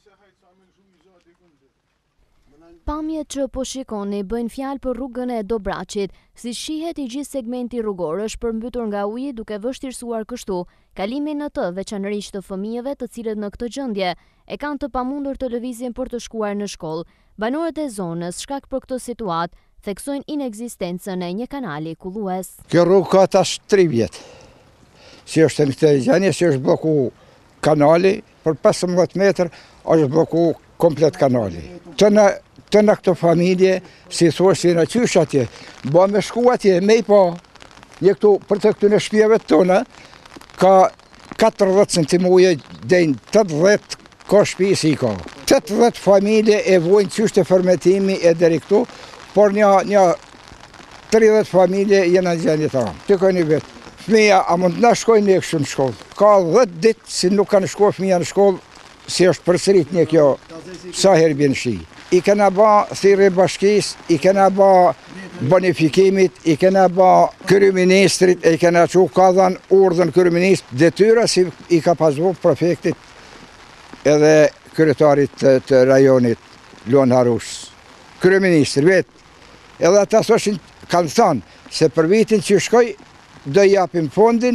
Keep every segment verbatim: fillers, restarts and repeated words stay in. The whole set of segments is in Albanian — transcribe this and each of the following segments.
Pamjet që po shikoni bëjnë fjalë për rrugën e Dobraçit, si shihet i gjithë segmenti rrugor është përmbytur nga uji duke vështirësuar kështu kalimin në të veçanërisht të fëmijëve të cilët në këtë gjendje e kanë të pamundur të lëvizjen për të shkuar në shkollë. Banorët e zonës shkak për këtë situatë theksojnë inekzistencën e një kanali kullues. Kjo rrugë ka tash tri vjet. Si është në këtë gjendje, si është bloku kanali për pesëmbëdhjetë metër, është bloku komplet kanali. Të në të në këtë familje, si thua si në qysh atje, ba me shku atje, me i pa, një këtu, për të këtu në shpjeve tona, ka katërdhjetë centimuje, dhejnë tetëdhjetë ka shpi si ka. tetëdhjetë familje e vojnë qysh të fermetimi e deri këtu, por një, një tridhjetë familje jenë në gjendje të ramë. Të ka një vetë, fëmija, a mund në shkojnë një kështu në shkollë. Ka dhjetë ditë si nuk kanë shkojnë fëmija në shkollë, si është përsërit një kjo, sa herë bjenë shi. I kena ba thirrje bashkis, i kena ba bonifikimit, i kena ba kryeministrit, i kena që ka dhanë urdhën kryeminist, detyra si i ka pasvu prefektit edhe kryetarit të, të rajonit Luan Harush. Kryeministri vetë, edhe ata thoshin, kanë thënë se për vitin që shkoj, do japim fondin,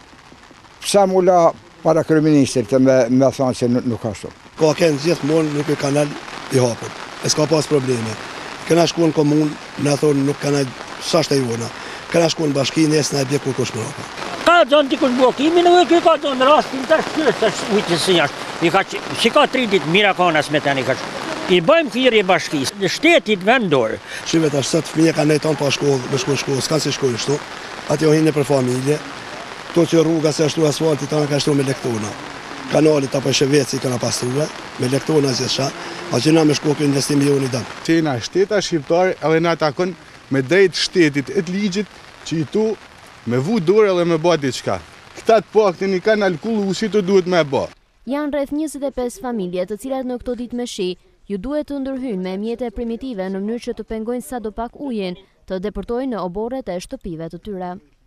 sa mula para kryeministrit me, me thonë se nuk, nuk ka shumë. Ka kënë gjithmonë nuk e kanal i hapur, e s'ka pas probleme. Këna shku në komunë, në thonë nuk kanë sa shte jona. Këna shku në bashki, nesë në e bje kur kush më rapa. Ka zonë dikush blokimi, në ujë ka zonë rastin të shkyrë të ujtë së njështë. Si ka tri ditë mira kanas me tani ka shku. I bëjmë thirrje bashkisë, në shtetit vendor. Shive të ashtë fëmija kanë nejton pa shkollë, me shkollë shkollë, s'kanë si shkollë shtu. Ati o hinë për familje. To që rruga se ashtu asfaltit, ta në ka shtu me lektona. Kanalit apo shëveci kanë pastruve, me lektona gjithësha, a që na me shkopi investim milioni dëmë. Që jena shteta shqiptare edhe na takon me drejt shtetit e të ligjit që i tu me vu dorë edhe me ba diçka. Këta të paktin i kanal kullusi të duhet me ba. Janë rreth njëzet e pesë familje të cilat në këto ditë me shi, ju duhet të ndërhyjnë me mjete primitive në mënyrë që të pengojnë sa do pak ujin, të depërtojnë në oborret e shtëpive të tyre.